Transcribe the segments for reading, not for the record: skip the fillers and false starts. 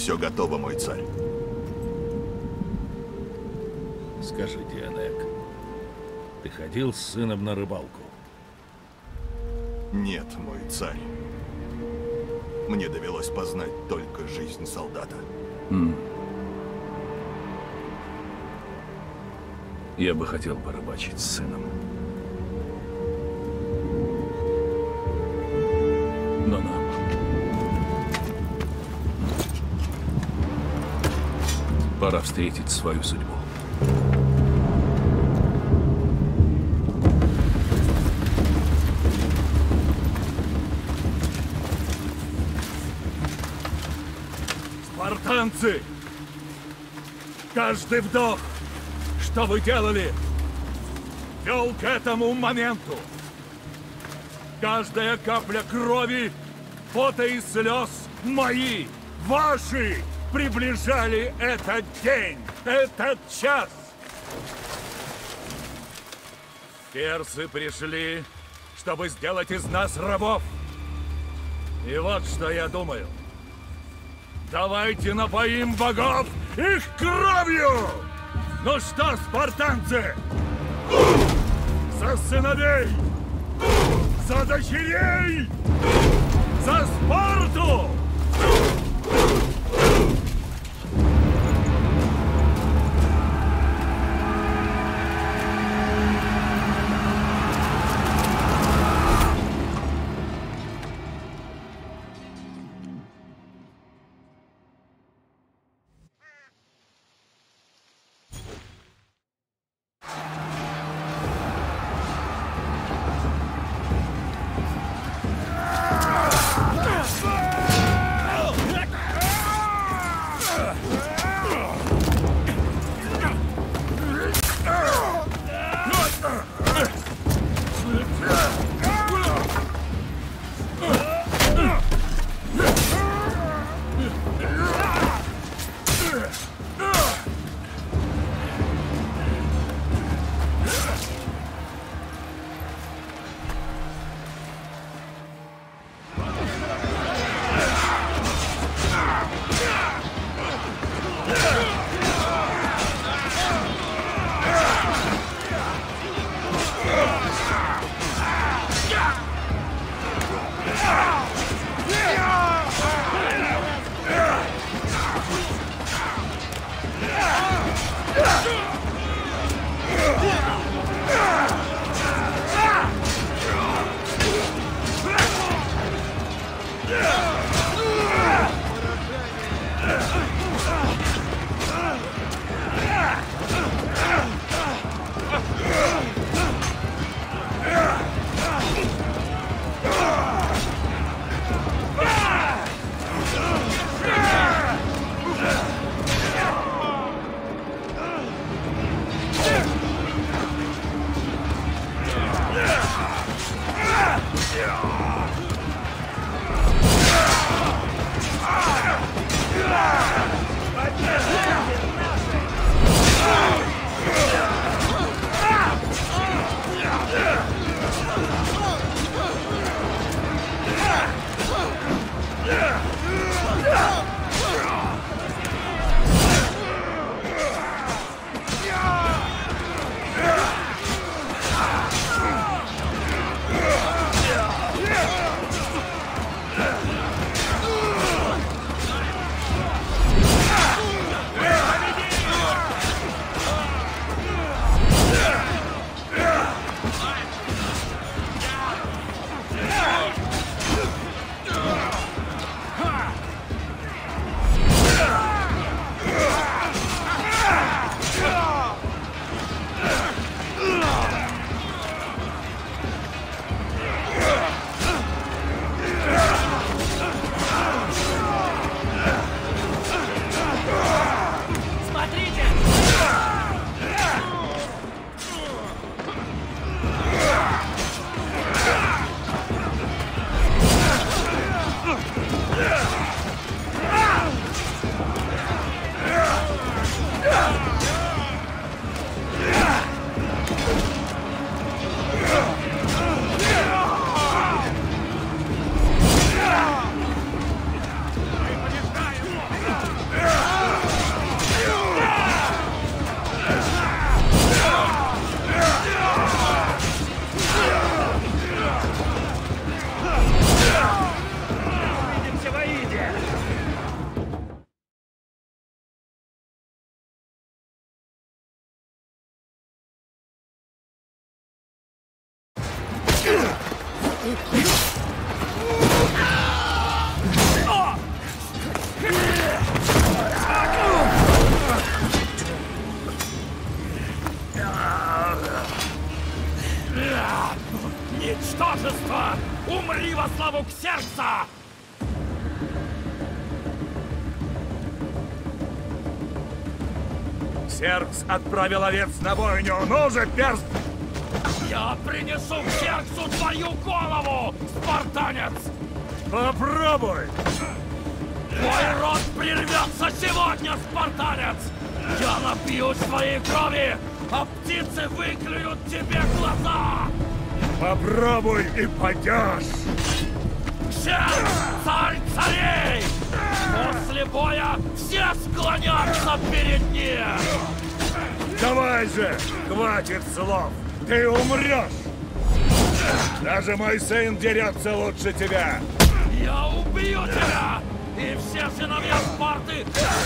Все готово, мой царь. Скажите, Энек, ты ходил с сыном на рыбалку? Нет, мой царь. Мне довелось познать только жизнь солдата. Я бы хотел порыбачить с сыном. Но нам пора встретить свою судьбу. Спартанцы! Каждый вдох, что вы делали, вел к этому моменту. Каждая капля крови, пота и слез мои, ваши, приближали этот день, этот час. Персы пришли, чтобы сделать из нас рабов. И вот что я думаю. Давайте напоим богов их кровью! Ну что, спартанцы? За сыновей! За дочерей! За Спарту! Ничтожество! Умри во славу Ксеркса! Ксеркс отправил овец на бойню! Ну же, перст! Я принесу Ксерксу твою голову, спартанец! Попробуй! Твой род прервется сегодня, спартанец! Я напью своей крови, а птицы выклюют тебе глаза! Попробуй и пойдешь! Ксеркс, царь царей! После боя все склонятся перед ним! Давай же! Хватит слов! Ты умрешь! Даже мой сын дерется лучше тебя! Я убью тебя! И все сыновья Спарты!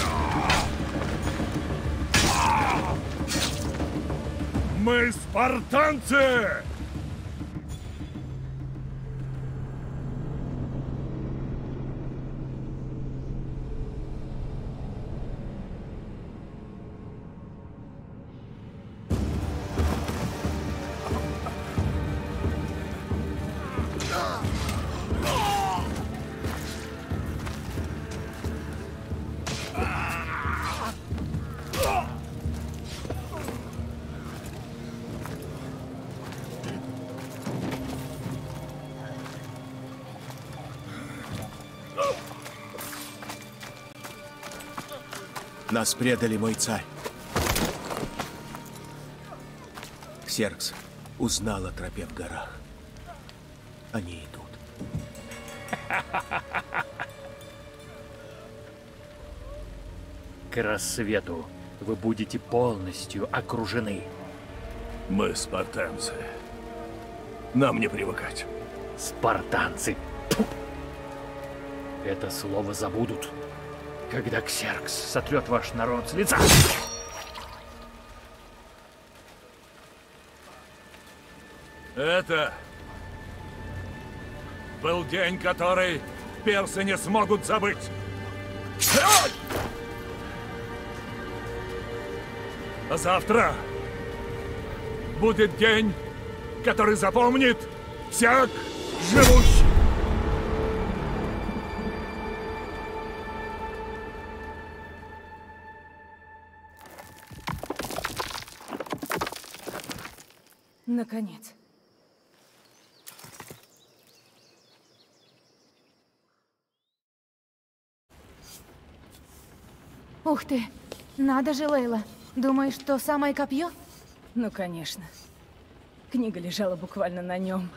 Мы спартанцы! Нас предали, мой царь. Ксеркс узнал о тропе в горах. Они идут. К рассвету вы будете полностью окружены. Мы спартанцы. Нам не привыкать. Спартанцы. Тьфу! Это слово забудут, когда Ксеркс сотрет ваш народ с лица. Это был день, который персы не смогут забыть. А завтра будет день, который запомнит всяк живущий. Наконец. Ух ты! Надо же, Лейла. Думаешь, то самое копье? Ну, конечно. Книга лежала буквально на нем.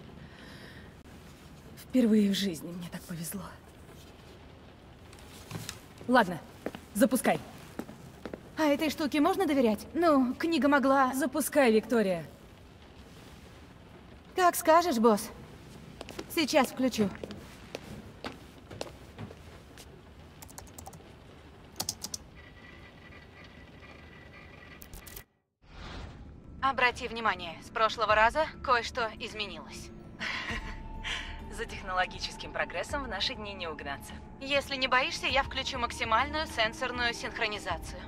Впервые в жизни мне так повезло. Ладно, запускай. А этой штуке можно доверять? Ну, книга могла... Запускай, Виктория. Как скажешь, босс. Сейчас включу. Обрати внимание, с прошлого раза кое-что изменилось. За технологическим прогрессом в наши дни не угнаться. Если не боишься, я включу максимальную сенсорную синхронизацию.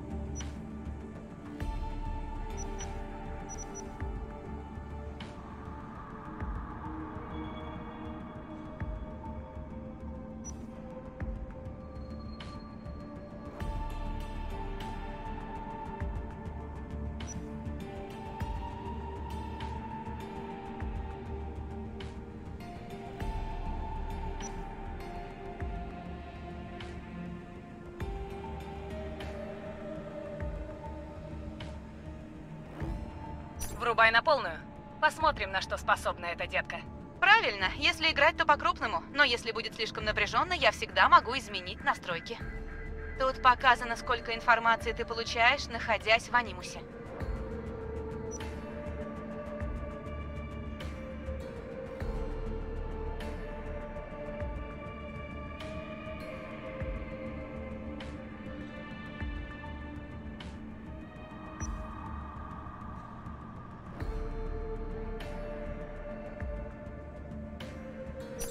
Врубай на полную. Посмотрим, на что способна эта детка. Правильно, если играть, то по-крупному. Но если будет слишком напряженно, я всегда могу изменить настройки. Тут показано, сколько информации ты получаешь, находясь в анимусе.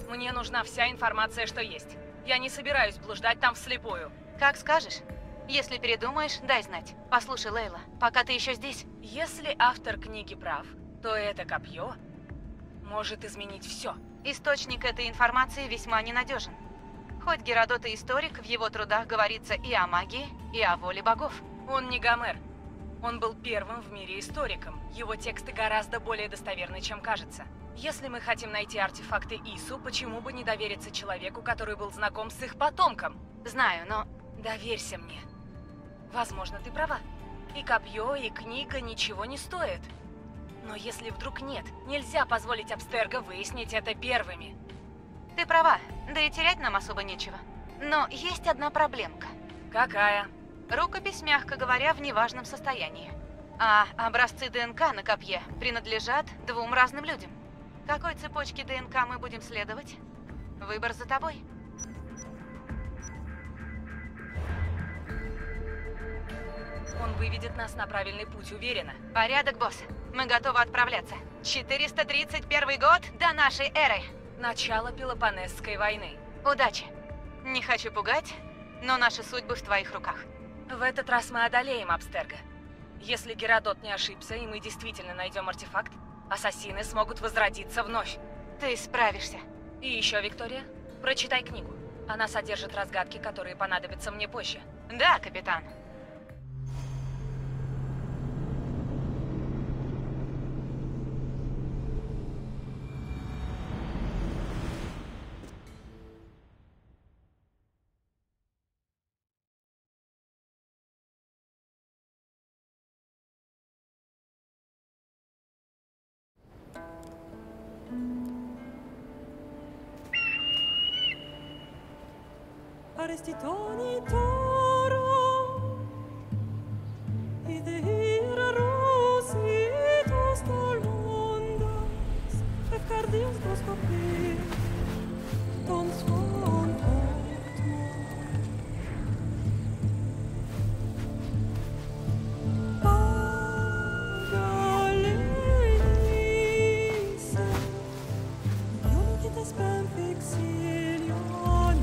Мне нужна вся информация, что есть. Я не собираюсь блуждать там вслепую. Как скажешь. Если передумаешь, дай знать. Послушай, Лейла, пока ты еще здесь. Если автор книги прав, то это копье может изменить все. Источник этой информации весьма ненадежен. Хоть Геродот и историк, в его трудах говорится и о магии, и о воле богов. Он не Гомер. Он был первым в мире историком. Его тексты гораздо более достоверны, чем кажется. Если мы хотим найти артефакты Ису, почему бы не довериться человеку, который был знаком с их потомком? Знаю, но... Доверься мне. Возможно, ты права. И копье, и книга ничего не стоят. Но если вдруг нет, нельзя позволить Абстерго выяснить это первыми. Ты права, да и терять нам особо нечего. Но есть одна проблемка. Какая? Рукопись, мягко говоря, в неважном состоянии. А образцы ДНК на копье принадлежат двум разным людям. Какой цепочке ДНК мы будем следовать? Выбор за тобой. Он выведет нас на правильный путь, уверена. Порядок, босс. Мы готовы отправляться. 431 год до нашей эры. Начало Пелопоннесской войны. Удачи. Не хочу пугать, но наши судьбы в твоих руках. В этот раз мы одолеем Абстерго. Если Геродот не ошибся, и мы действительно найдем артефакт, ассасины смогут возродиться вновь. Ты справишься. И еще, Виктория, прочитай книгу. Она содержит разгадки, которые понадобятся мне позже. Да, капитан. Arresti toni toro I de hira rositos tolondas Efcardios dos copir Ton svon Pagalisa Io non ti te spem fixilion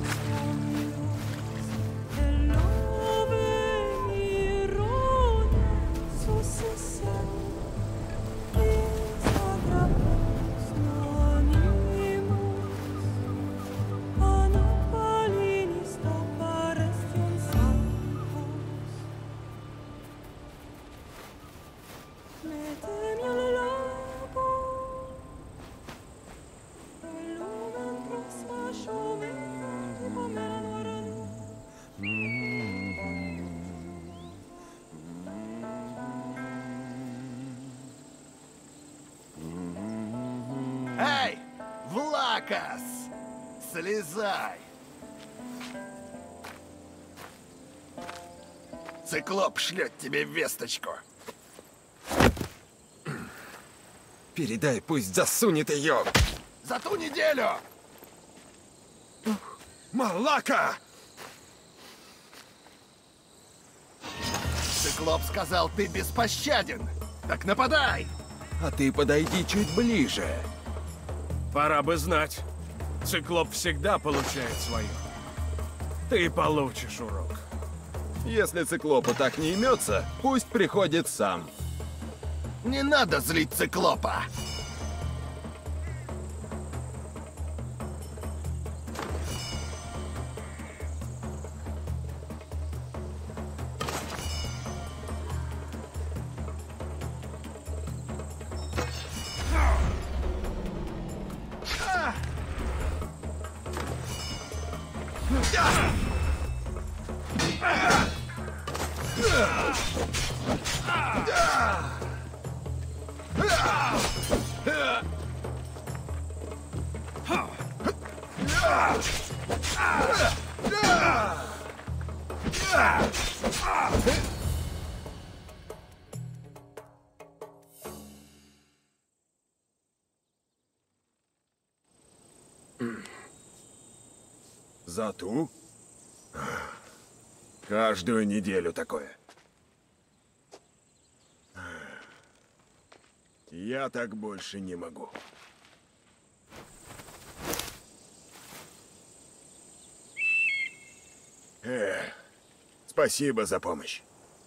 Эй, Влакас! Слезай! Циклоп шлет тебе весточку. Передай, пусть засунет ее. За ту неделю! Малака! Циклоп сказал, ты беспощаден. Так нападай! А ты подойди чуть ближе. Пора бы знать. Циклоп всегда получает свое. Ты получишь урок. Если циклопу так не имется, пусть приходит сам. Не надо злить циклопа! За ту? Каждую неделю такое. Я так больше не могу. Спасибо за помощь.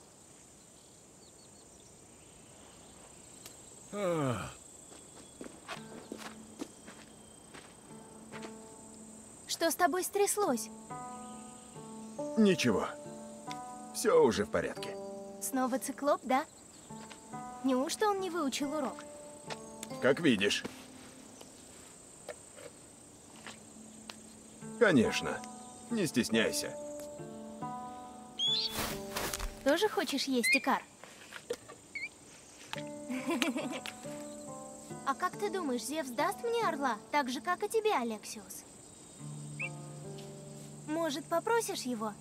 Что с тобой стряслось? Ничего. Все уже в порядке. Снова циклоп, да? Неужто он не выучил урок? Как видишь. Конечно. Не стесняйся. Тоже хочешь есть, Икар? А как ты думаешь, Зевс даст мне орла, так же, как и тебе, Алексиус? Может, попросишь его?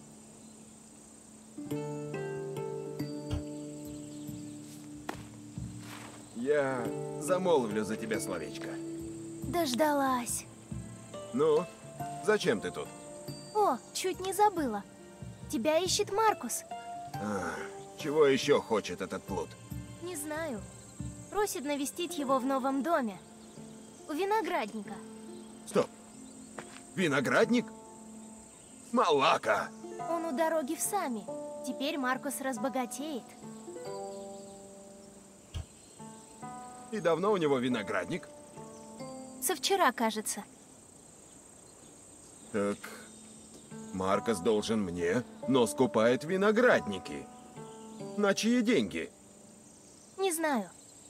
Я замолвлю за тебя словечко. Дождалась. Ну, зачем ты тут? О, чуть не забыла. Тебя ищет Маркус. Чего еще хочет этот плут? Не знаю. Просит навестить его в новом доме. У виноградника. Стоп. Виноградник? Малака! Он у дороги в Сами. Теперь Маркус разбогатеет. И давно у него виноградник? Со вчера, кажется. Так, Маркос должен мне, но скупает виноградники. На чьи деньги? Не знаю.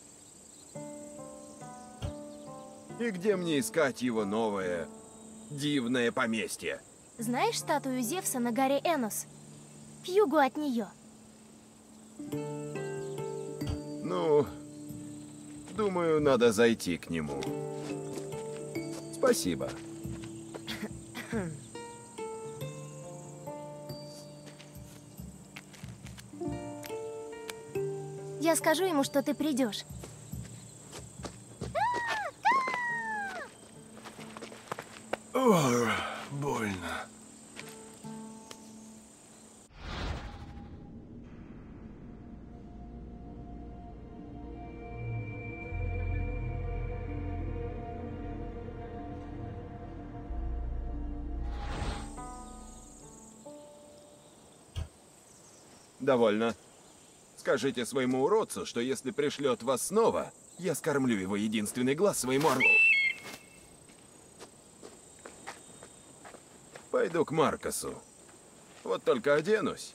И где мне искать его новое, дивное поместье? Знаешь статую Зевса на горе Энос? К югу от нее. Ну, думаю, надо зайти к нему. Спасибо. Я скажу ему, что ты придешь. Ой, больно. Довольно. Скажите своему уродцу, что если пришлет вас снова, я скормлю его единственный глаз своему орлу. Пойду к Маркосу. Вот только оденусь.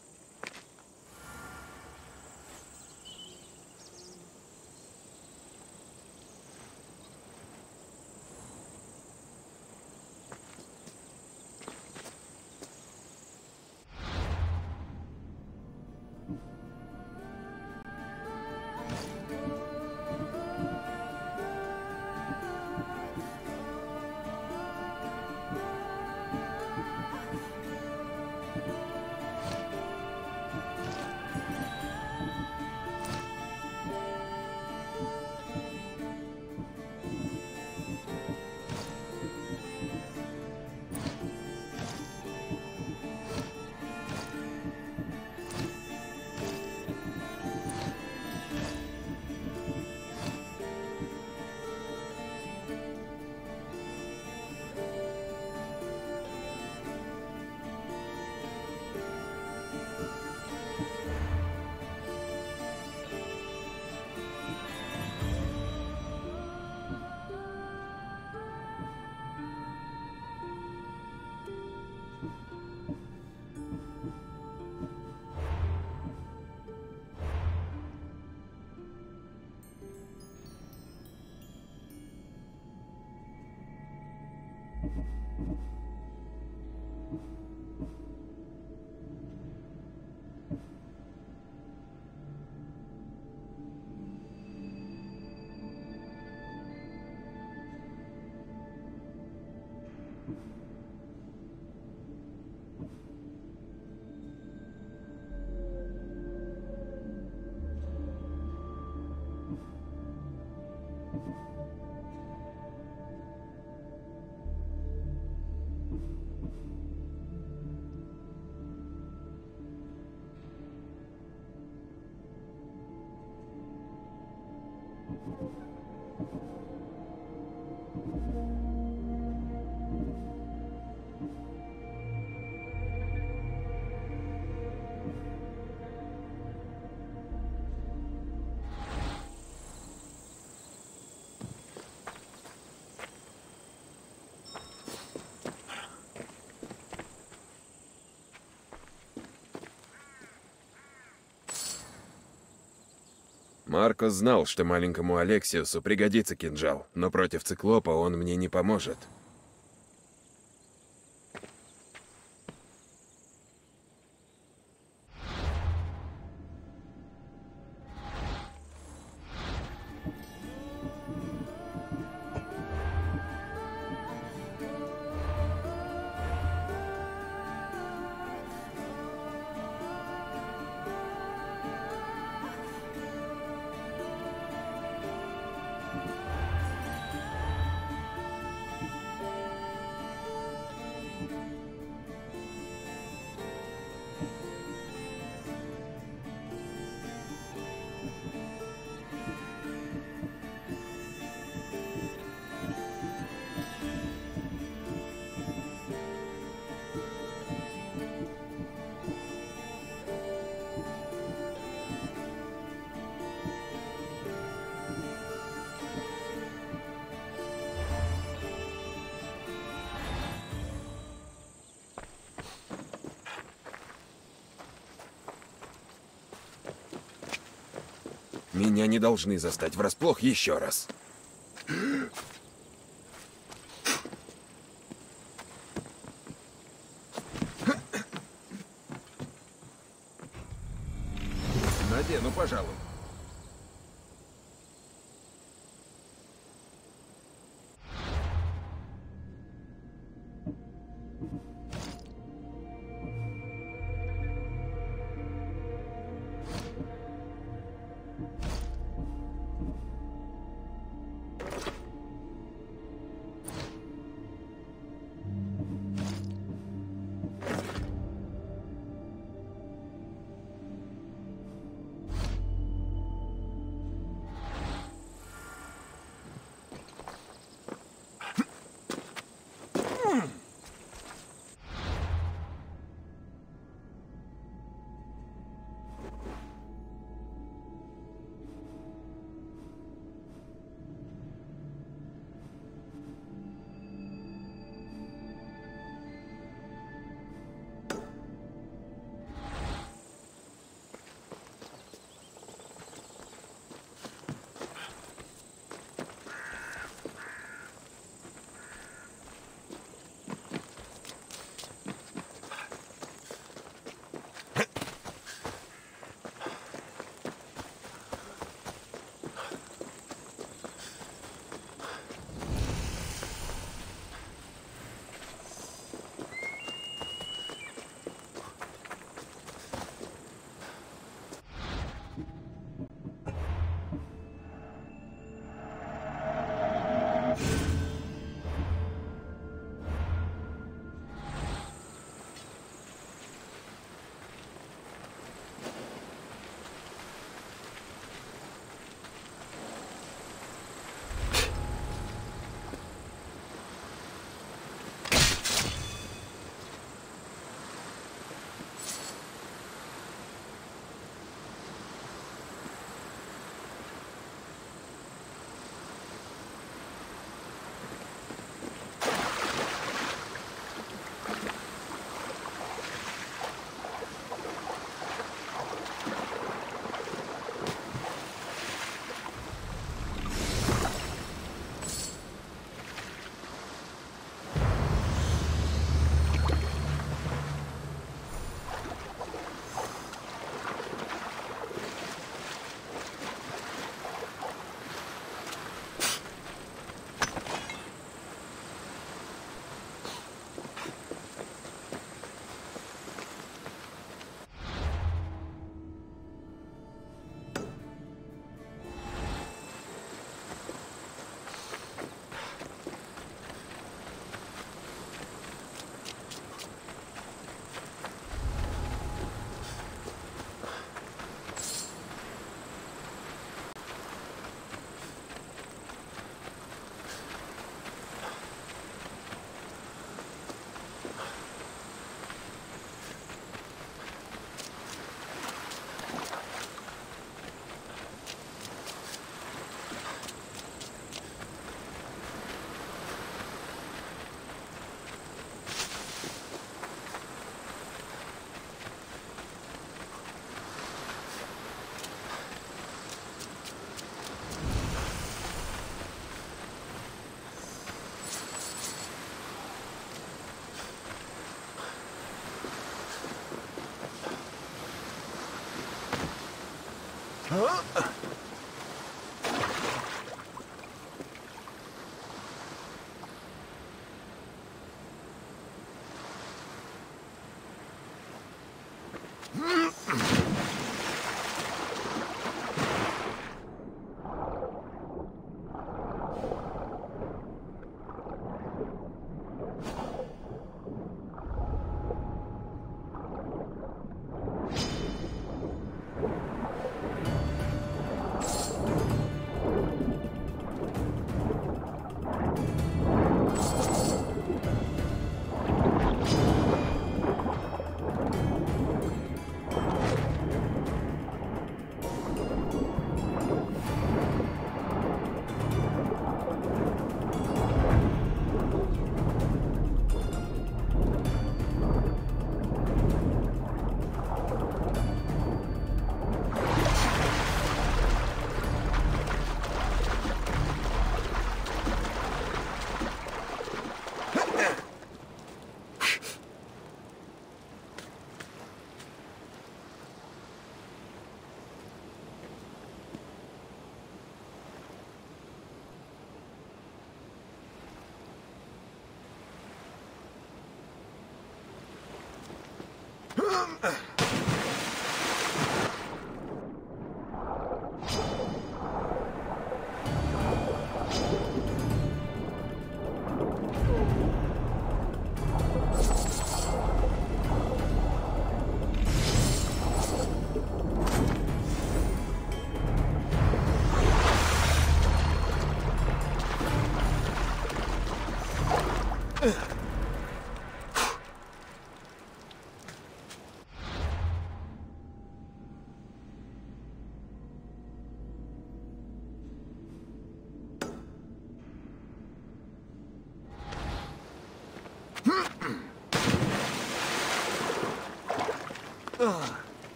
Маркос знал, что маленькому Алексиусу пригодится кинжал, но против циклопа он мне не поможет. Меня не должны застать врасплох еще раз. Надену, пожалуй.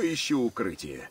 Поищу укрытие.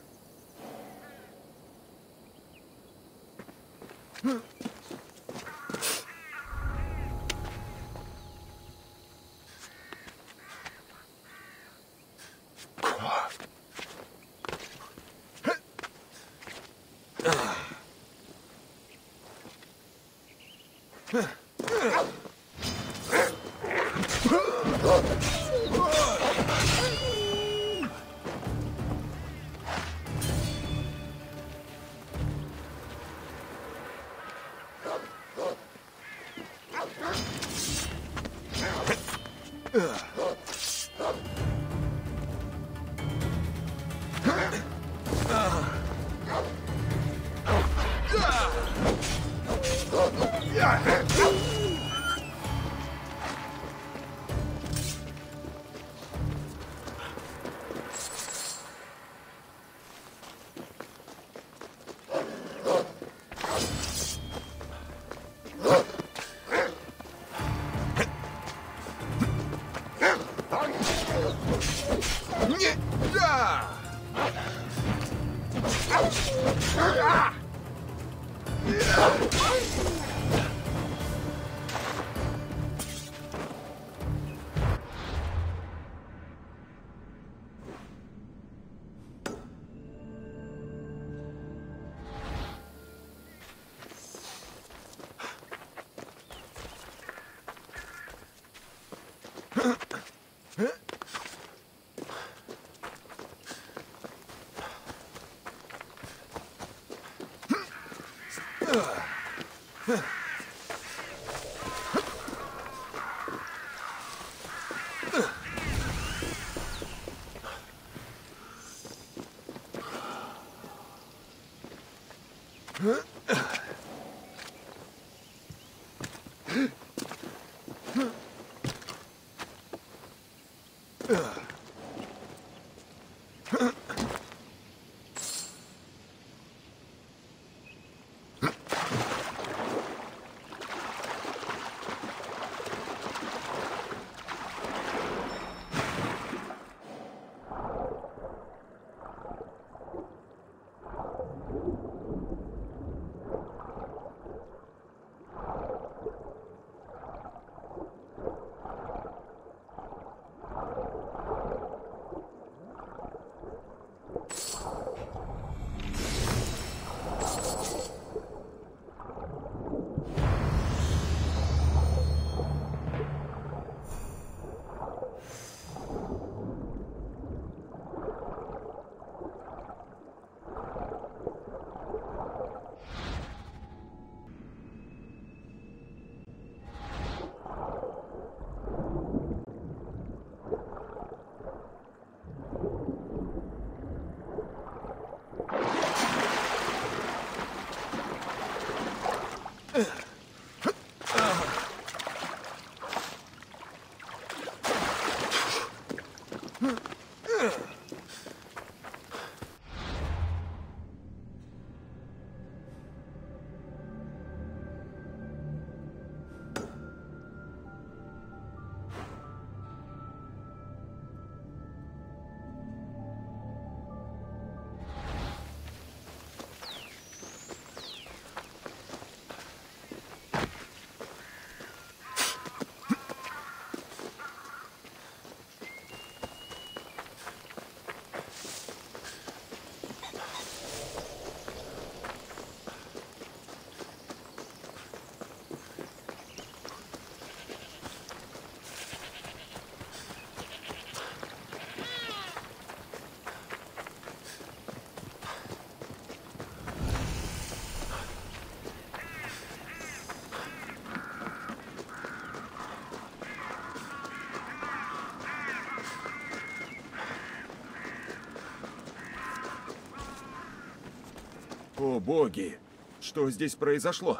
О, боги! Что здесь произошло?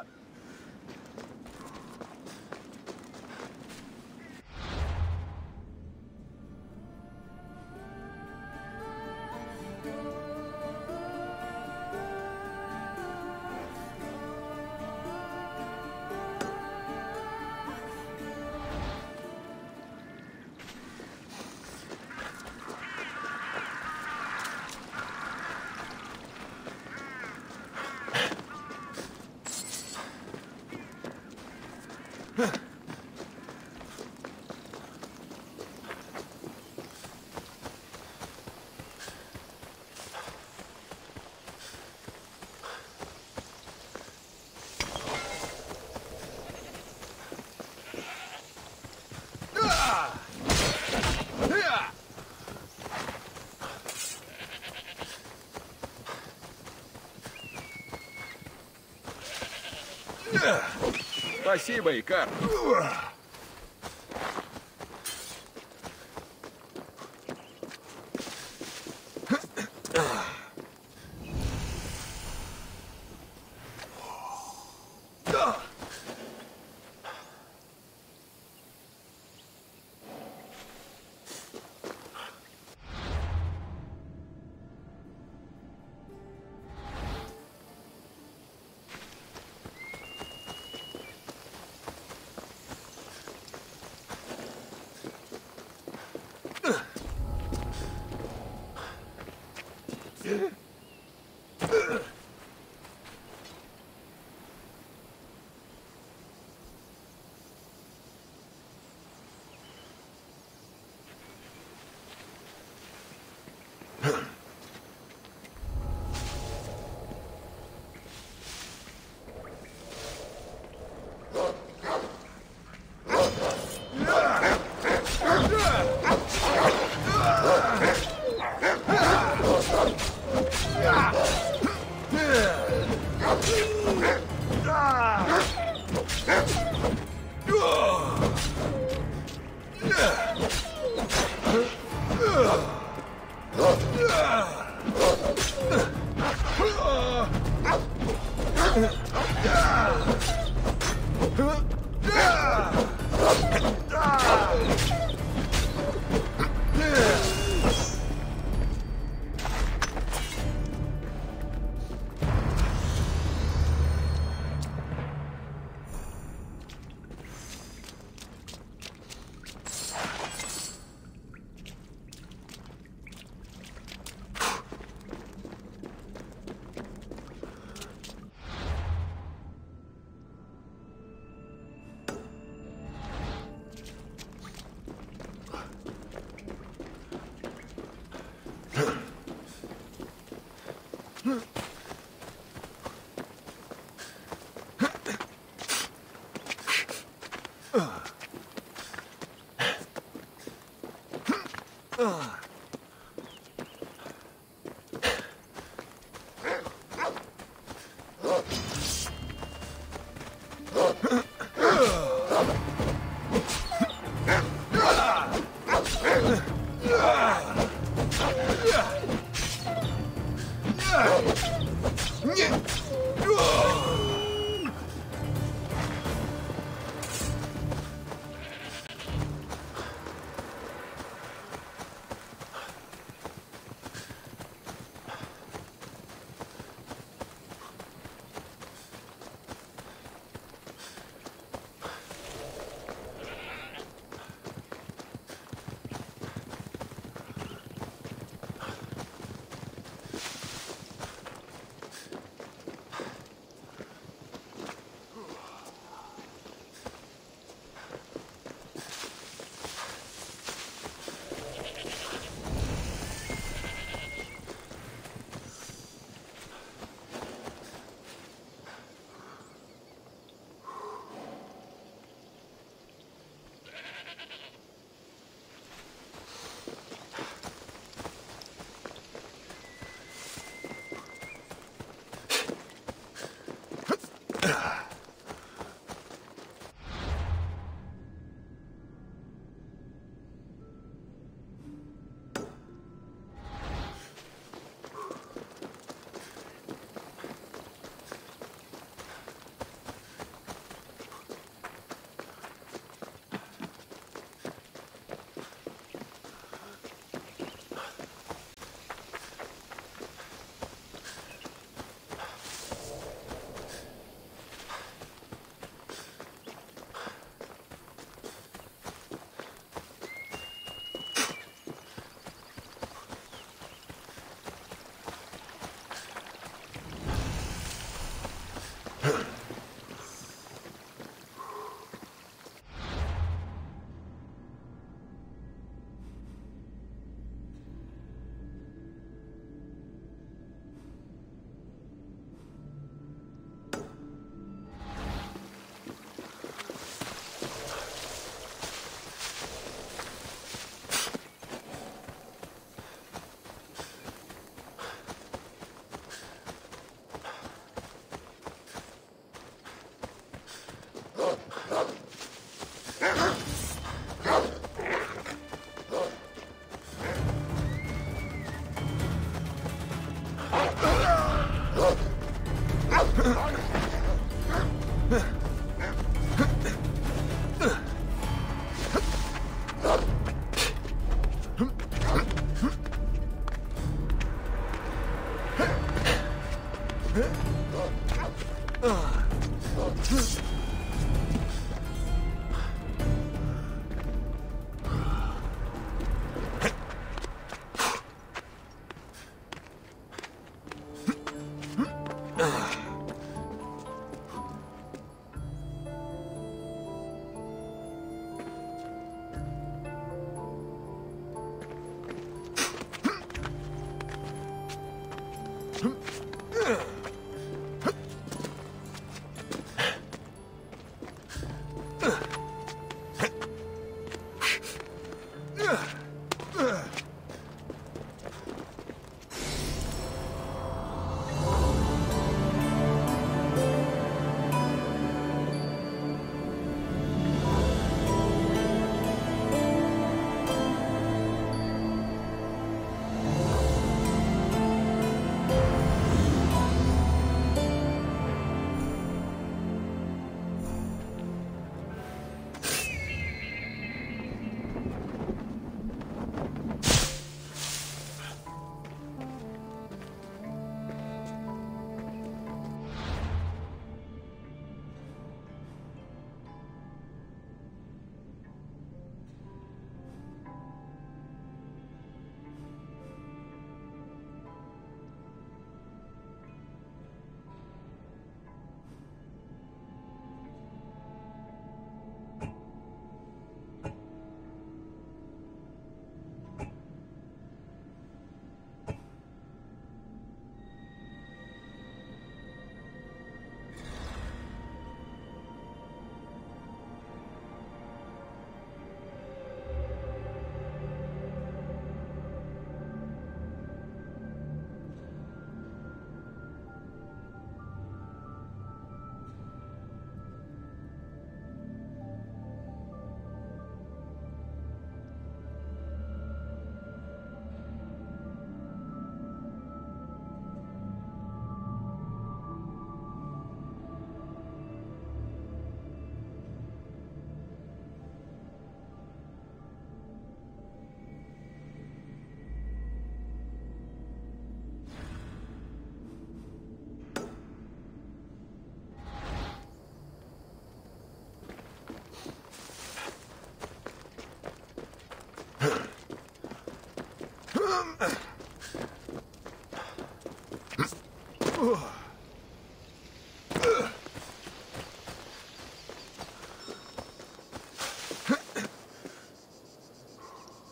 Спасибо, Икар.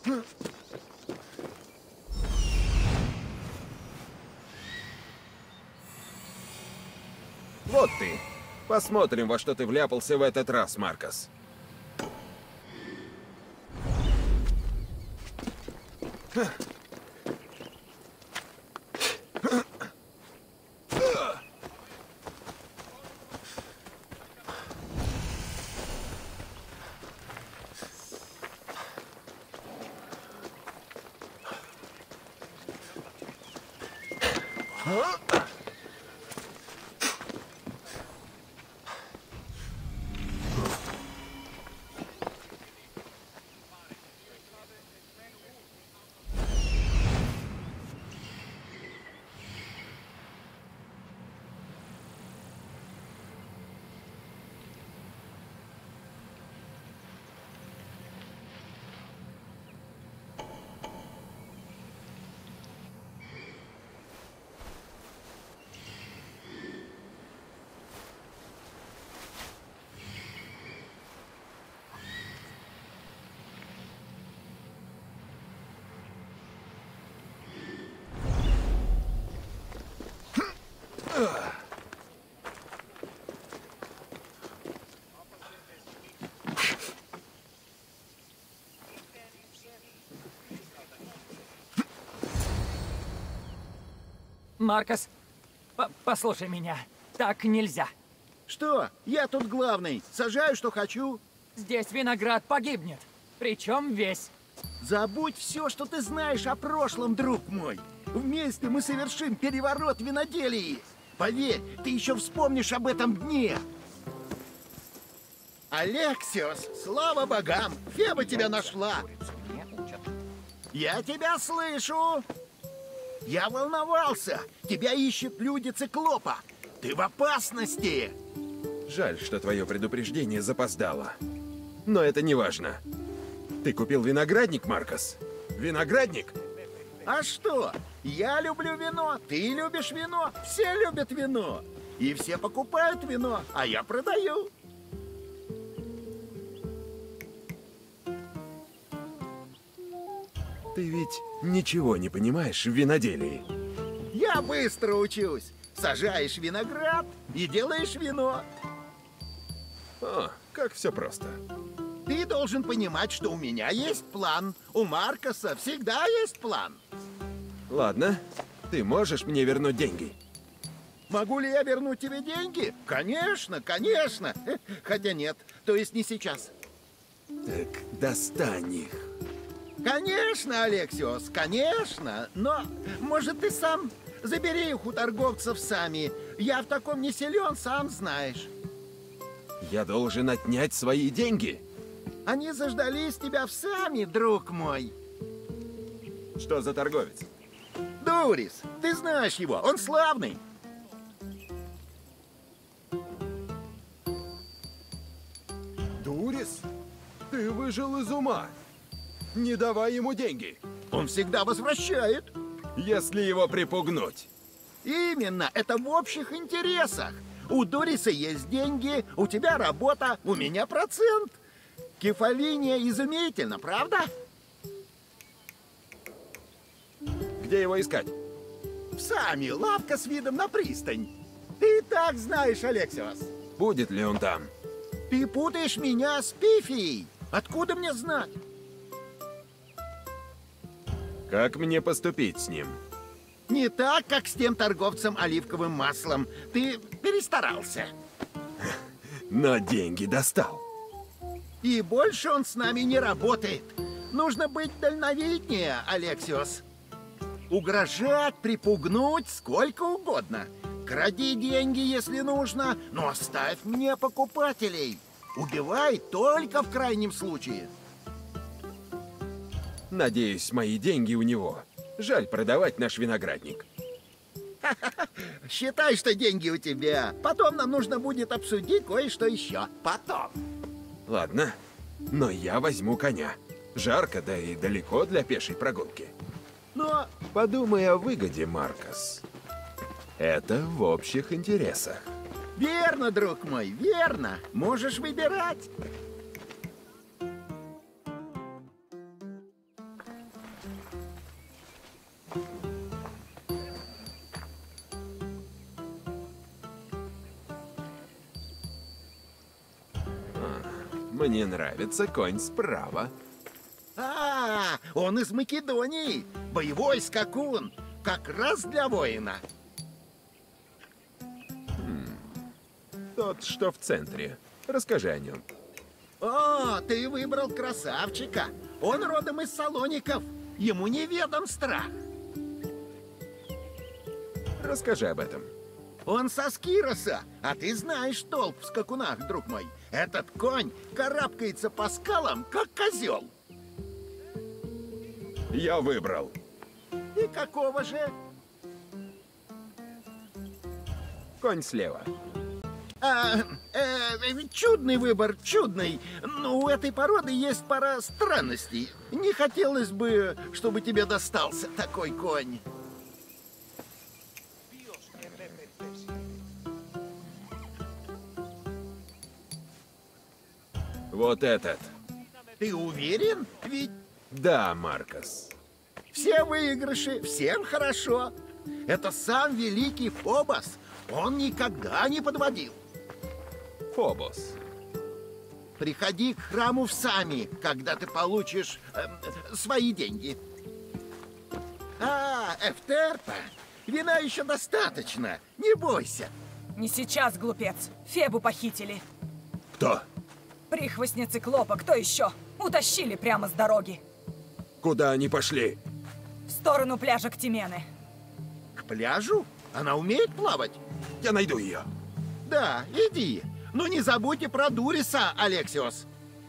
Вот ты. Посмотрим, во что ты вляпался в этот раз, Маркос. Маркос, послушай меня. Так нельзя. Что? Я тут главный. Сажаю, что хочу. Здесь виноград погибнет. Причем весь. Забудь все, что ты знаешь о прошлом, друг мой. Вместе мы совершим переворот в виноделии. Поверь, ты еще вспомнишь об этом дне. Алексиос, слава богам, Феба тебя нашла. Я тебя слышу. Я волновался. Тебя ищут люди Циклопа. Ты в опасности. Жаль, что твое предупреждение запоздало. Но это не важно. Ты купил виноградник, Маркос? Виноградник? А что? Я люблю вино, ты любишь вино, все любят вино. И все покупают вино, а я продаю. Ты ведь ничего не понимаешь в виноделии. Я быстро учусь. Сажаешь виноград и делаешь вино. О, как все просто. Ты должен понимать, что у меня есть план. У Маркоса всегда есть план. Ладно, ты можешь мне вернуть деньги? Могу ли я вернуть тебе деньги? Конечно, конечно. Хотя нет, то есть не сейчас. Так достань их. Конечно, Алексиос, конечно. Но, может, ты сам забери их у торговцев сами. Я в таком не силен, сам знаешь. Я должен отнять свои деньги? Они заждались тебя в сами, друг мой. Что за торговец? Дурис, ты знаешь его, он славный. Дурис? Ты выжил из ума. Не давай ему деньги. Он всегда возвращает. Если его припугнуть. Именно, это в общих интересах. У Дуриса есть деньги, у тебя работа, у меня процент. Кефалиния изумительно, правда? Где его искать? В Сами, лавка с видом на пристань. Ты и так знаешь, Алексиос. Будет ли он там? Ты путаешь меня с Пифией. Откуда мне знать? Как мне поступить с ним? Не так, как с тем торговцем оливковым маслом. Ты перестарался. Но деньги достал. И больше он с нами не работает. Нужно быть дальновиднее, Алексиос. Угрожать, припугнуть сколько угодно. Кради деньги, если нужно, но оставь мне покупателей. Убивай только в крайнем случае. Надеюсь, мои деньги у него. Жаль продавать наш виноградник. Считай, что деньги у тебя. Потом нам нужно будет обсудить кое-что еще. Потом. Ладно, но я возьму коня. Жарко, да и далеко для пешей прогулки. Но... Подумай о выгоде, Маркос. Это в общих интересах. Верно, друг мой, верно. Можешь выбирать. Мне нравится конь справа. Он из Македонии. Боевой скакун. Как раз для воина. Тот, что в центре. Расскажи о нем. О, ты выбрал красавчика. Он родом из Салоников. Ему неведом страх. Расскажи об этом. Он со Скироса, а ты знаешь толк в скакунах, друг мой. Этот конь карабкается по скалам, как козел. Я выбрал. И какого же? Конь слева. Чудный выбор, чудный. Но у этой породы есть пара странностей. Не хотелось бы, чтобы тебе достался такой конь. Вот этот. Ты уверен? Ведь... Да, Маркос. Все выигрыши, всем хорошо. Это сам великий Фобос. Он никогда не подводил. Фобос. Приходи к храму в Сами, когда ты получишь свои деньги. Эфтерпа, вина еще достаточно, не бойся. Не сейчас, глупец. Фебу похитили. Кто? Прихвостня циклопа, кто еще? Утащили прямо с дороги. Куда они пошли? В сторону пляжа Ктимены. К пляжу? Она умеет плавать? Я найду ее. Да, иди. Но не забудьте про Дуриса, Алексиос.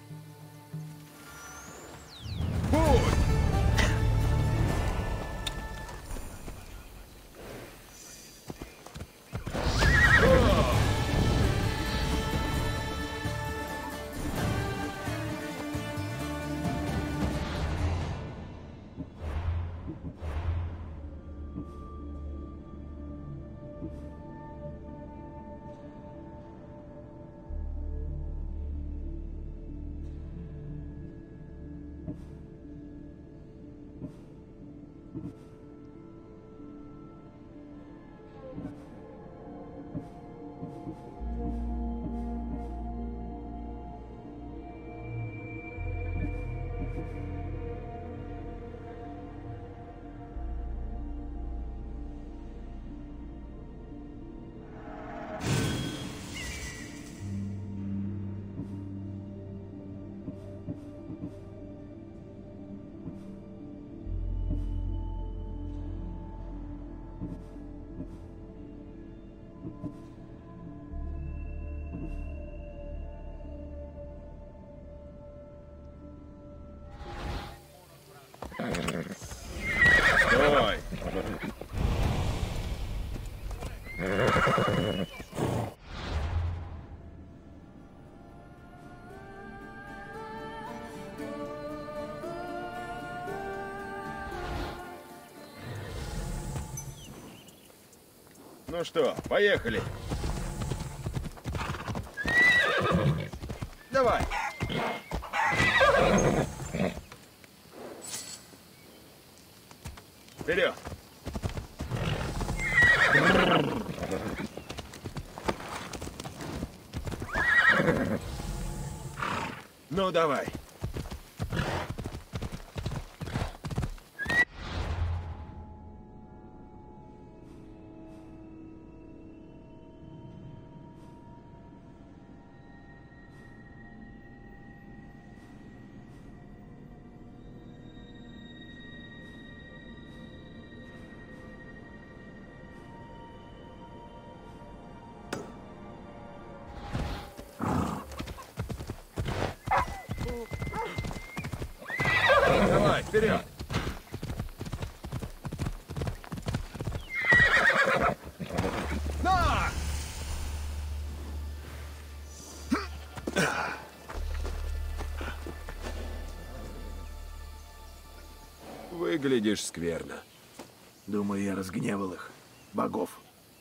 Стой! Ну что, поехали. Давай. Вперед. Ну, давай. Давай, вперед! На! Выглядишь скверно. Думаю, я разгневал их, богов.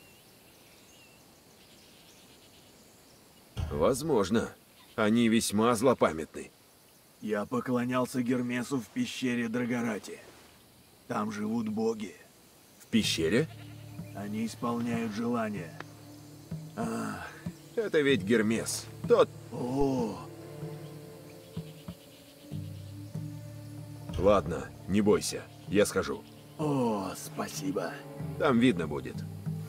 Возможно. Они весьма злопамятны. Я поклонялся Гермесу в пещере Драгорати. Там живут боги. В пещере? Они исполняют желания. Это ведь Гермес. Тот... О, Ладно, не бойся, я схожу. О, спасибо. Там видно будет.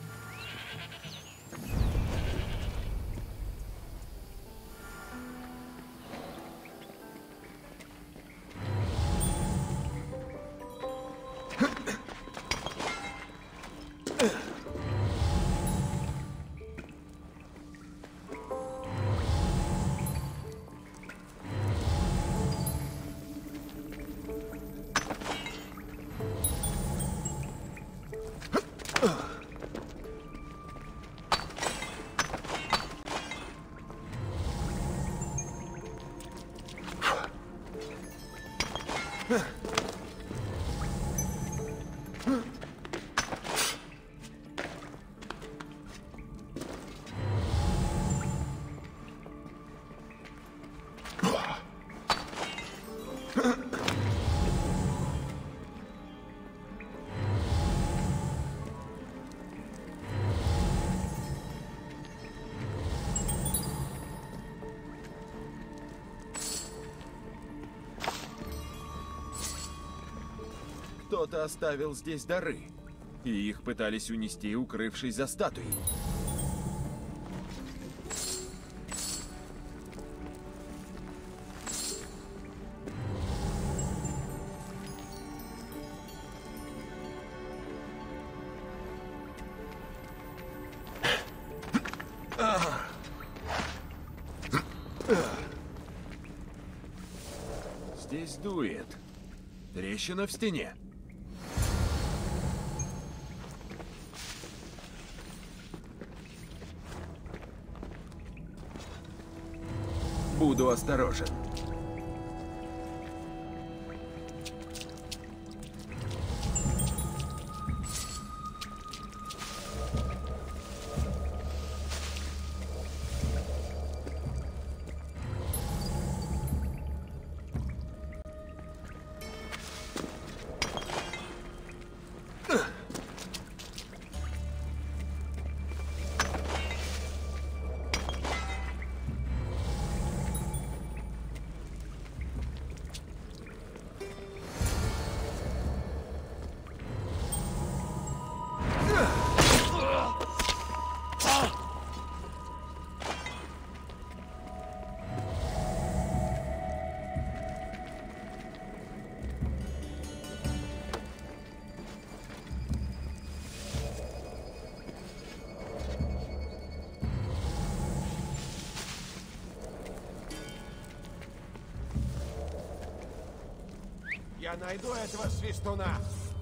Кто-то оставил здесь дары, и их пытались унести, укрывшись за статуей. Здесь дует. Трещина в стене. Буду осторожен. Я найду этого свистуна.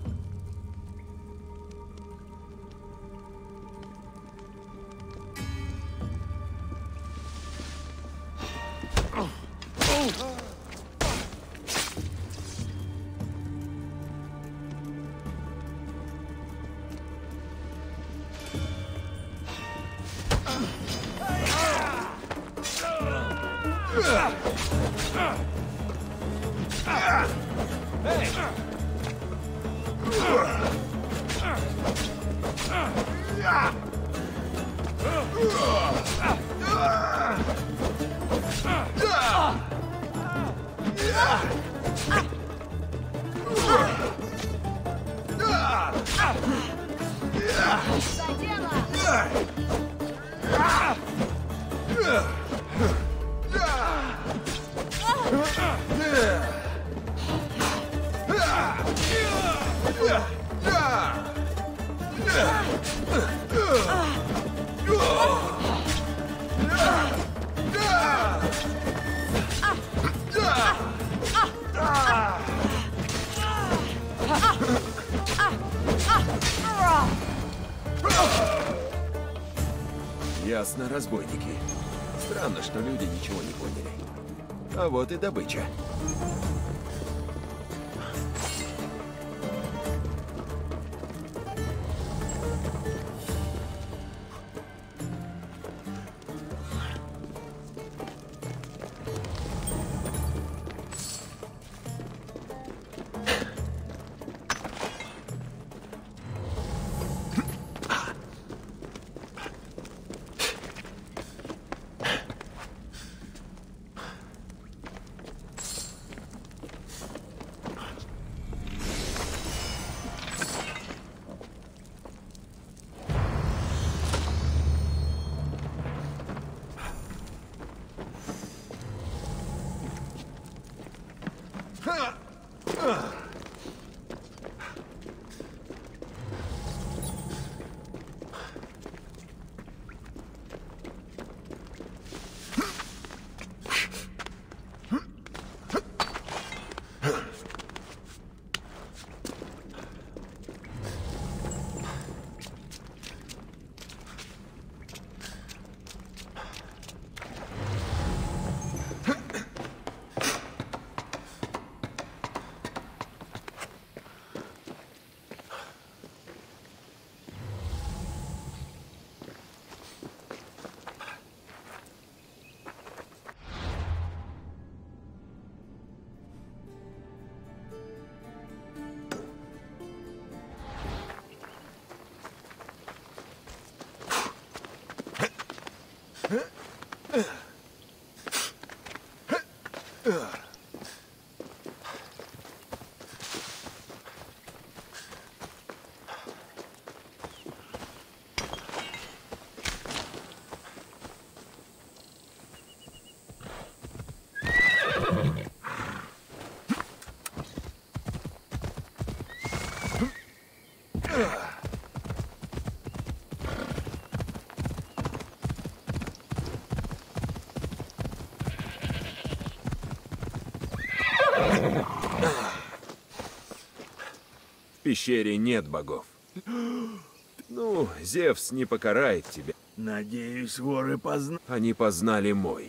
Ясно, разбойники. Странно, что люди ничего не поняли. А вот и добыча. В пещере нет богов. Ну, Зевс не покарает тебя. Надеюсь, воры познали. Они познали мой.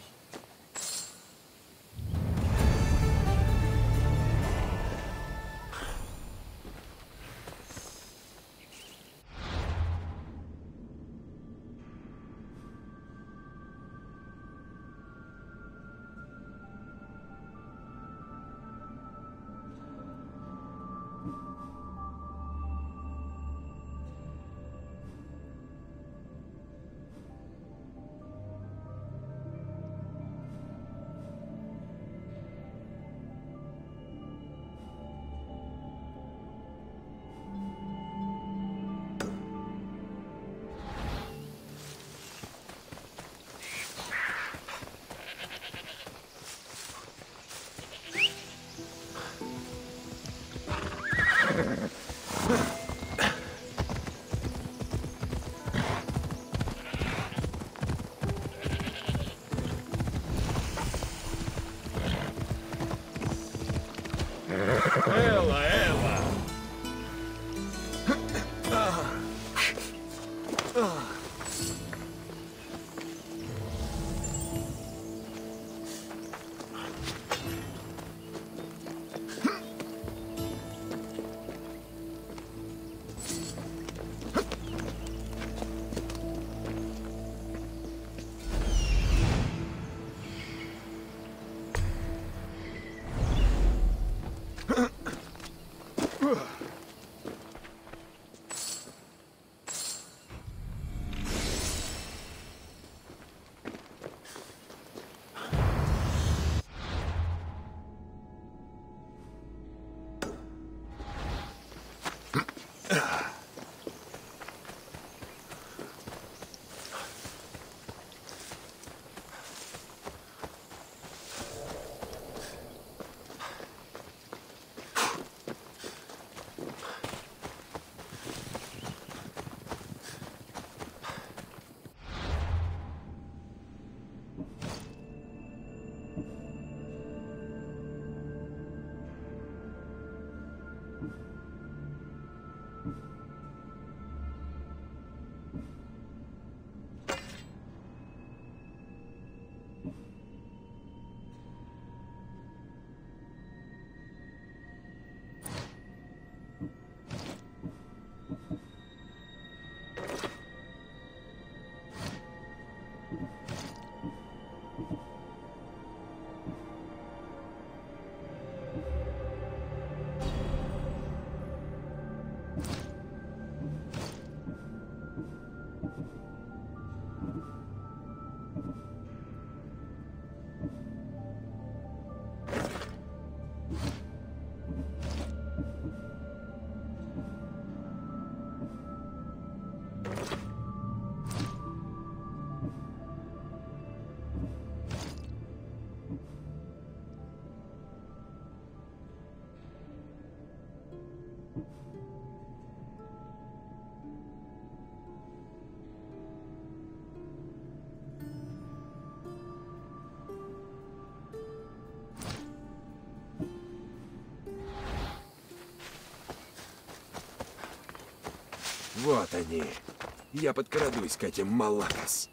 Вот они. Я подкрадусь к этим Малакас.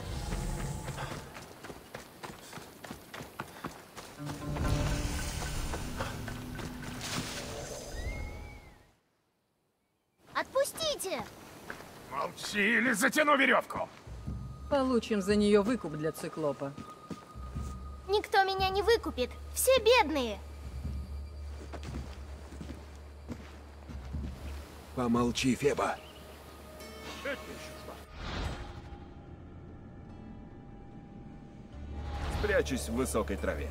Отпустите! Молчи, или затяну веревку. Получим за нее выкуп для циклопа. Никто меня не выкупит. Все бедные. Помолчи, Феба. Спрячусь в высокой траве.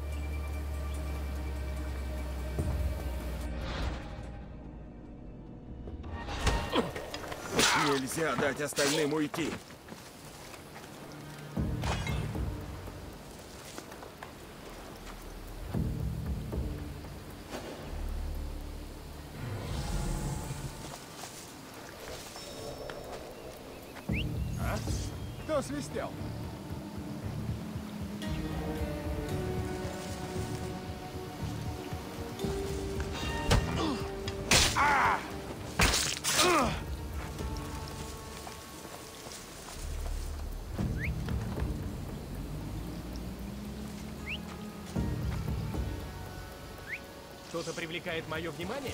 Нельзя дать остальным уйти. А? Кто свистел? Что-то привлекает мое внимание?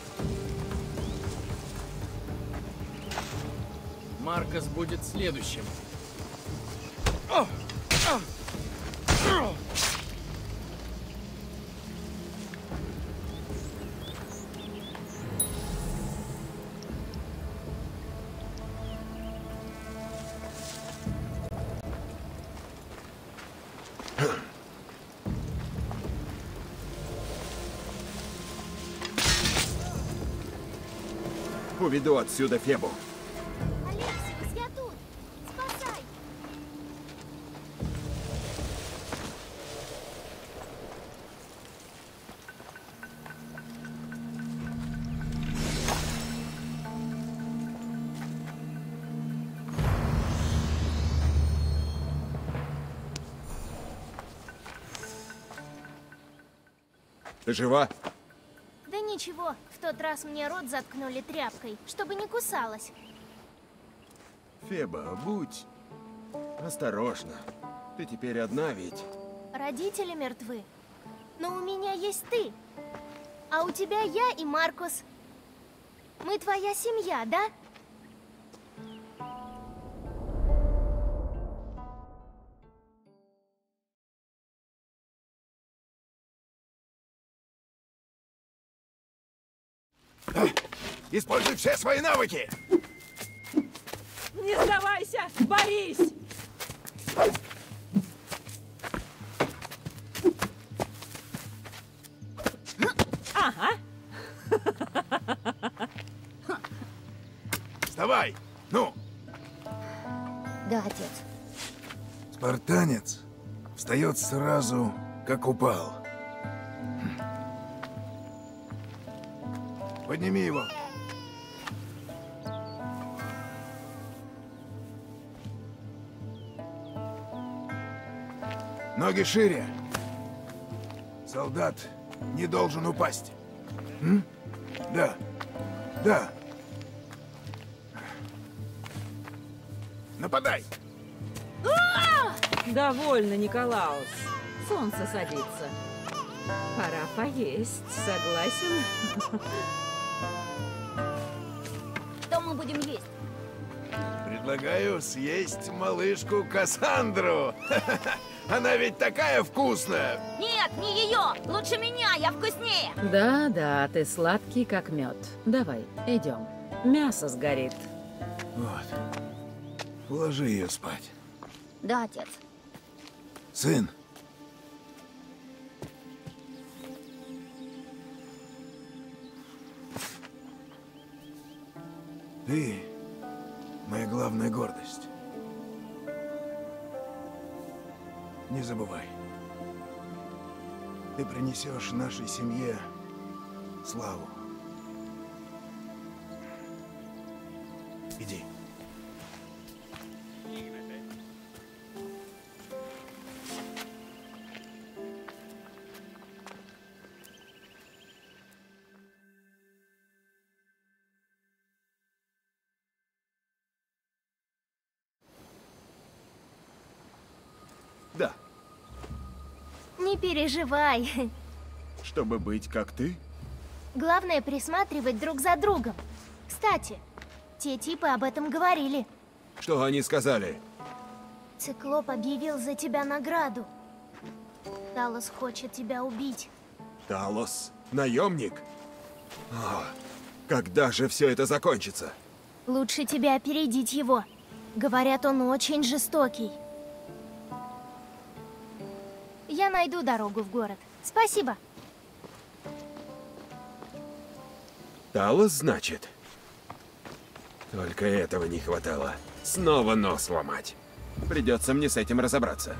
Маркос будет следующим. Уведу отсюда Фебу. Алексиус, я тут! Спасай! Ты жива? Да ничего, в тот раз мне рот заткнули тряпкой, чтобы не кусалась. Феба, будь осторожна. Ты теперь одна ведь. Родители мертвы. Но у меня есть ты. А у тебя я и Маркус. Мы твоя семья, да? Используй все свои навыки! Не сдавайся! Борись! Ага. Вставай! Ну! Да, отец. Спартанец встает сразу, как упал. Подними его. Ноги шире. Солдат не должен упасть. М? Да. Да. Нападай! Довольно, Николаус. Солнце садится. Пора поесть, согласен? Что мы будем есть? Предлагаю съесть малышку Кассандру. Она ведь такая вкусная. Нет, не ее! Лучше меня, я вкуснее! Да, ты сладкий, как мед. Давай, идем. Мясо сгорит. Вот. Уложи ее спать. Да, отец. Сын. Ты моя главная гордость. Не забывай. Ты принесешь нашей семье славу. Иди. Не переживай. Чтобы быть как ты? Главное присматривать друг за другом. Кстати, те типы об этом говорили. Что они сказали? Циклоп объявил за тебя награду. Талос хочет тебя убить. Талос? Наемник? О, когда же все это закончится? Лучше тебе опередить его. Говорят, он очень жестокий. Я найду дорогу в город. Спасибо. Талос, значит? Только этого не хватало. Снова нос ломать. Придется мне с этим разобраться.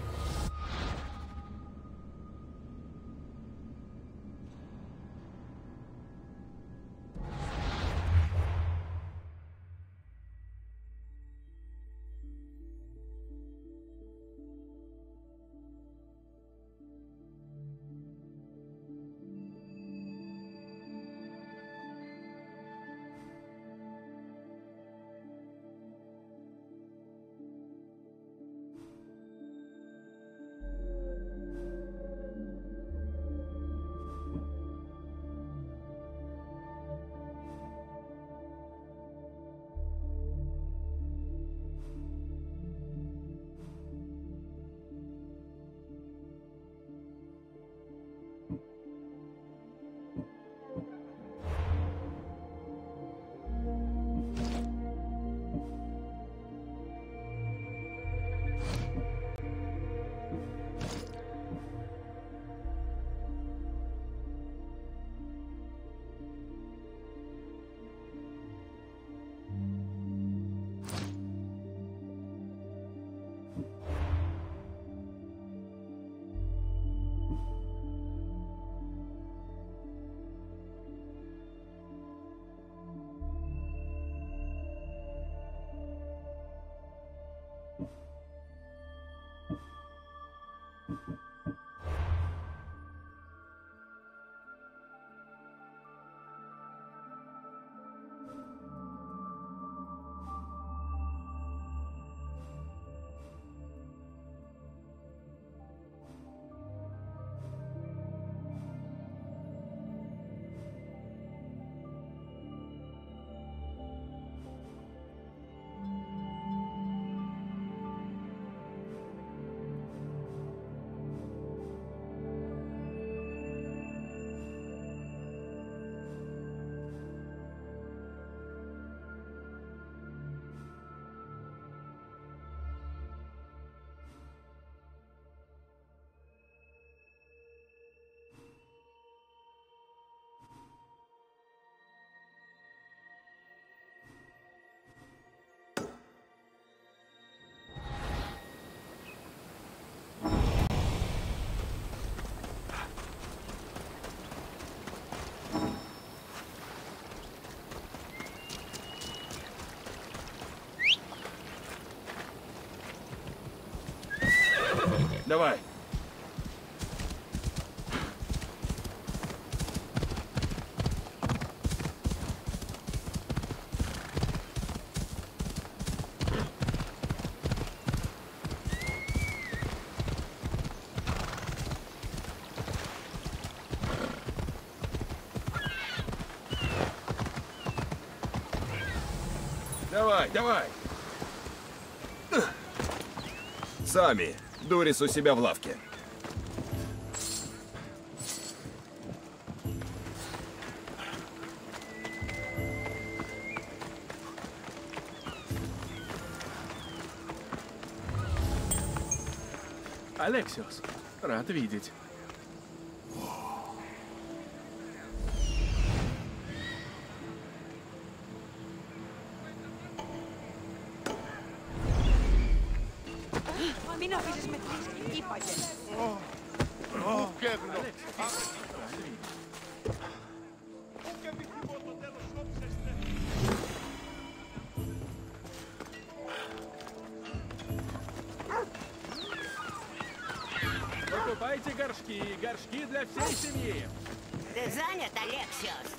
Давай. Давай, давай. Сами. Дурис у себя в лавке. Алексиос, рад видеть. Minä pisis met riskin kipaiten. Покупайте горшки, горшки для всей семьи. Ты занят, Алексиос?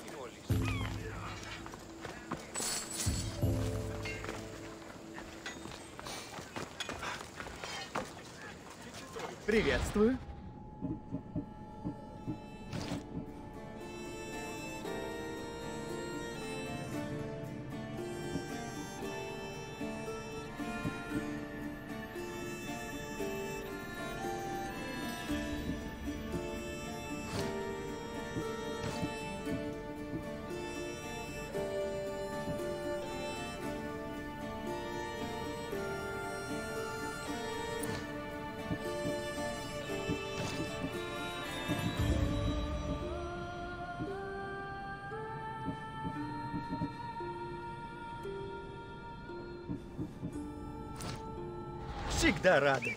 Приветствую. Всегда рады.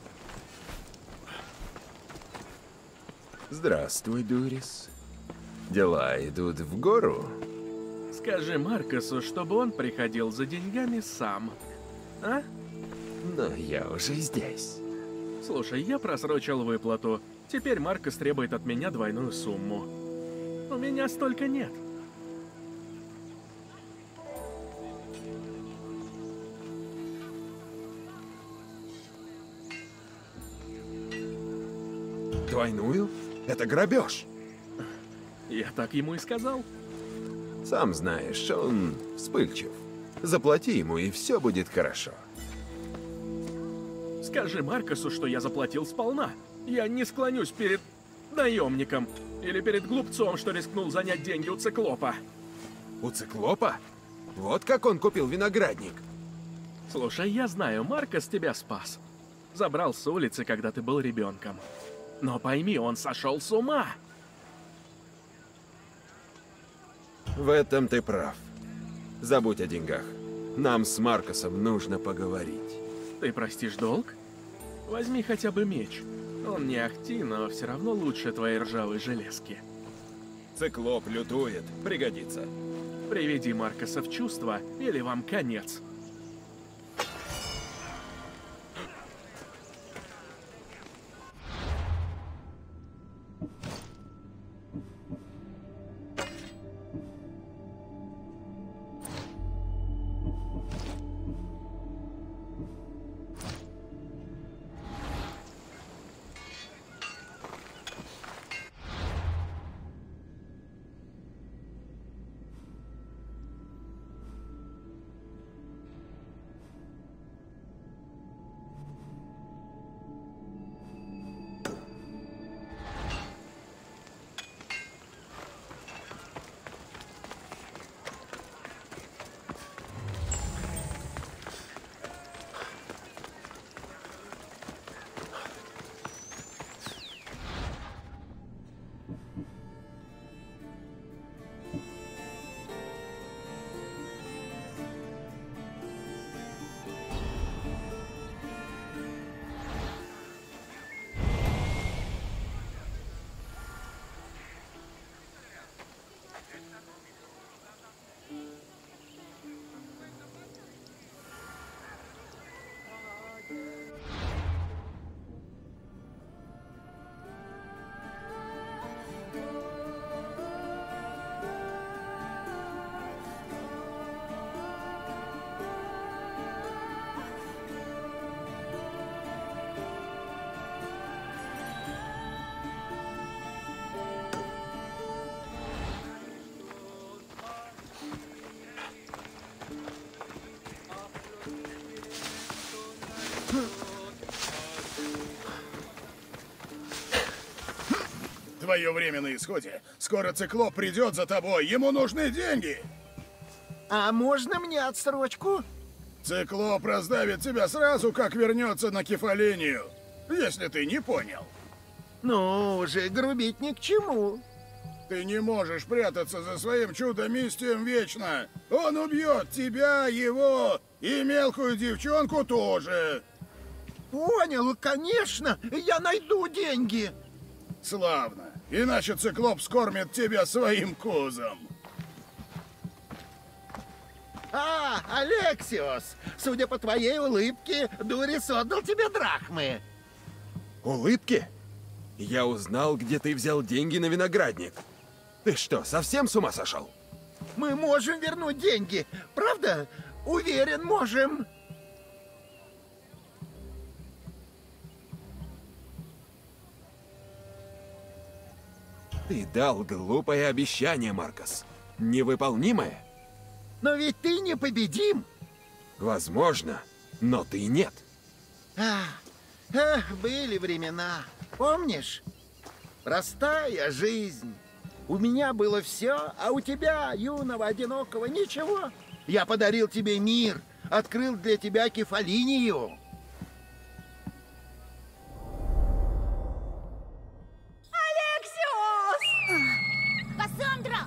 Здравствуй, Дурис. Дела идут в гору? Скажи Маркосу, чтобы он приходил за деньгами сам. А? Но я уже здесь. Слушай, я просрочил выплату. Теперь Маркос требует от меня двойную сумму. У меня столько нет. Двойную? Это грабеж. Я так ему и сказал. Сам знаешь, он вспыльчив. Заплати ему, и все будет хорошо. Скажи Маркосу, что я заплатил сполна. Я не склонюсь перед наемником. Или перед глупцом, что рискнул занять деньги у циклопа. У циклопа? Вот как он купил виноградник. Слушай, я знаю, Маркос тебя спас. Забрал с улицы, когда ты был ребенком. Но пойми, он сошел с ума. В этом ты прав. Забудь о деньгах. Нам с Маркосом нужно поговорить. Ты простишь долг? Возьми хотя бы меч. Он не ахти, но все равно лучше твоей ржавой железки. Циклоп лютует. Пригодится. Приведи Маркоса в чувство, или вам конец. Твое время на исходе. Скоро циклоп придет за тобой. Ему нужны деньги. А можно мне отсрочку? Циклоп раздавит тебя сразу, как вернется на Кефалению. Если ты не понял. Ну уже грубить ни к чему. Ты не можешь прятаться за своим чудо-мистием вечно. Он убьет тебя, его и мелкую девчонку тоже. Понял, конечно. Я найду деньги. Славно. Иначе циклоп скормит тебя своим козом. А, Алексиос, судя по твоей улыбке, Дурис отдал тебе драхмы. Улыбки? Я узнал, где ты взял деньги на виноградник. Ты что, совсем с ума сошел? Мы можем вернуть деньги, правда? Уверен, можем. Ты дал глупое обещание, Маркос. Невыполнимое. Но ведь ты непобедим. Возможно, но ты нет. Были времена. Помнишь? Простая жизнь. У меня было все, а у тебя, юного, одинокого, ничего. Я подарил тебе мир, открыл для тебя Кефалинию. Кассандра!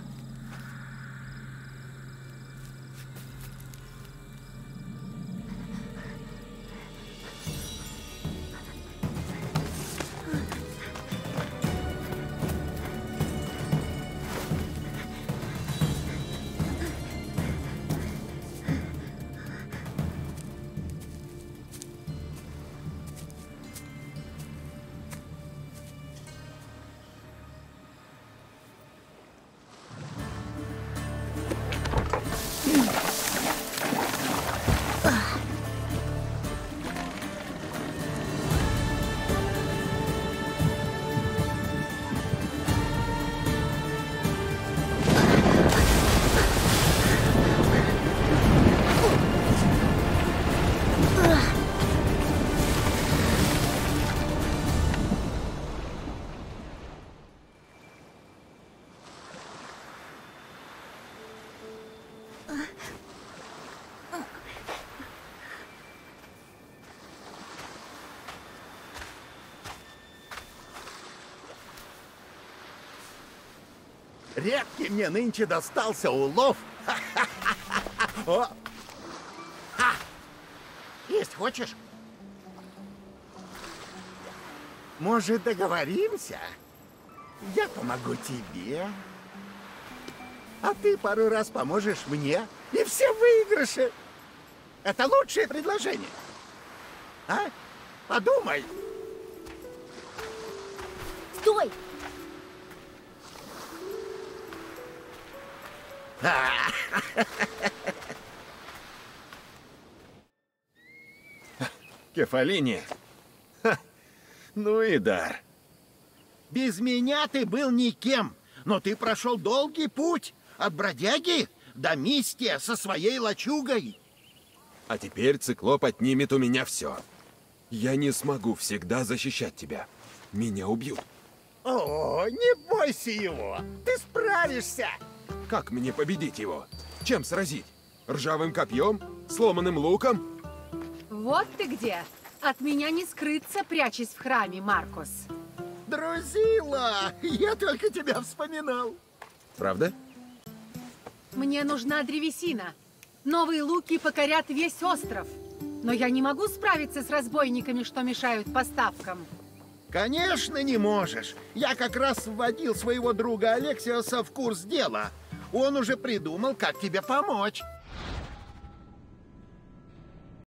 Редкий мне нынче достался улов. О! Ха! Есть хочешь? Может, договоримся? Я помогу тебе, а ты пару раз поможешь мне, и все выигрыши. Это лучшее предложение. А? Подумай. Стой! Кефалини. Ха. Ну и дар. Без меня ты был никем, но ты прошел долгий путь от бродяги до Мистия со своей лачугой. А теперь циклоп отнимет у меня все. Я не смогу всегда защищать тебя. Меня убьют. О, не бойся его, ты справишься. Как мне победить его? Чем сразить? Ржавым копьем? Сломанным луком? Вот ты где. От меня не скрыться, прячась в храме, Маркус. Друзила, я только тебя вспоминал. Правда? Мне нужна древесина. Новые луки покорят весь остров. Но я не могу справиться с разбойниками, что мешают поставкам. Конечно, не можешь. Я как раз вводил своего друга Алексиоса в курс дела. Он уже придумал, как тебе помочь.